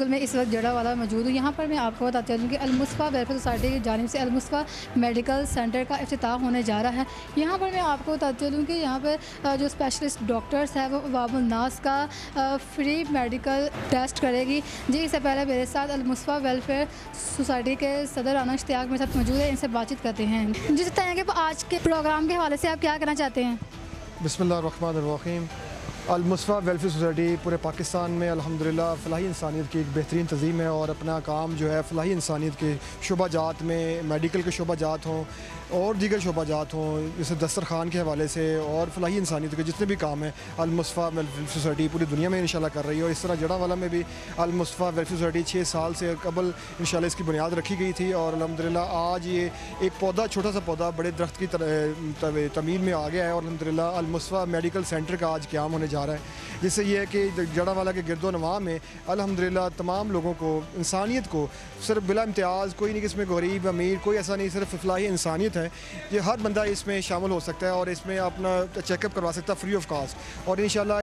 بالکل میں اس وقت جڑا والا موجود ہوں. یہاں پر میں آپ کو بتاتی ہوں کہ المصطفیٰ ویلفیئر سوسائٹی کی جانب سے المصطفیٰ میڈیکل سینٹر کا افتتاح ہونے جا رہا ہے. یہاں پر میں آپ کو بتاتی ہوں کہ یہاں پر جو اسپیشلسٹ ڈاکٹرس ہیں وہ عوام الناس کا فری میڈیکل ٹیسٹ کرے گی. جی اس سے پہلے میرے ساتھ المصطفیٰ ویلفیئر سوسائٹی کے صدر رانا اشتیاق میرے ساتھ موجود ہے. ان سے بات چیت کرتے ہیں. جس طرح کہ آج کے پروگرام کے حوالے سے آپ کیا کہنا چاہتے ہیں؟ بسم اللہ الرحمن الرحیم. المصطفیٰ ویلفیئر سوسائٹی پورے پاکستان میں الحمدللہ فلاحی انسانیت کی ایک بہترین تنظیم ہے اور اپنا کام جو ہے فلاحی انسانیت کے شعبہ جات میں میڈیکل کے شعبہ جات ہوں اور دیگر شعبہ جات ہوں جیسے دسترخوان کے حوالے سے اور فلاحی انسانیت کے جتنے بھی کام ہیں المصطفیٰ ویلفیئر سوسائٹی پوری دنیا میں انشاءاللہ کر رہی ہے. اور اس طرح جڑاوالا میں بھی المصطفیٰ ویلفیئر سوسائٹی 6 سال سے قبل انشاءاللہ اس کی بنیاد رکھی گئی تھی اور الحمدللہ آج یہ ایک پودا چھوٹا سا پودا بڑے درخت کی تمیل میں آ گیا ہے اور الحمدللہ المصطفیٰ میڈیکل سینٹر کا آج قیام ہونے جا رہا ہے. جس سے یہ ہے کہ جڑاوالا کے گرد و نواح میں الحمدللہ تمام لوگوں کو انسانیت کو صرف بلا امتیاز کوئی نہیں کہ اس میں غریب امیر کوئی ایسا نہیں صرف فلاحی انسانیت ہے. یہ ہر بندہ اس میں شامل ہو سکتا ہے اور اس میں اپنا چیک اپ کروا سکتا ہے فری آف کاسٹ اور انشاءاللہ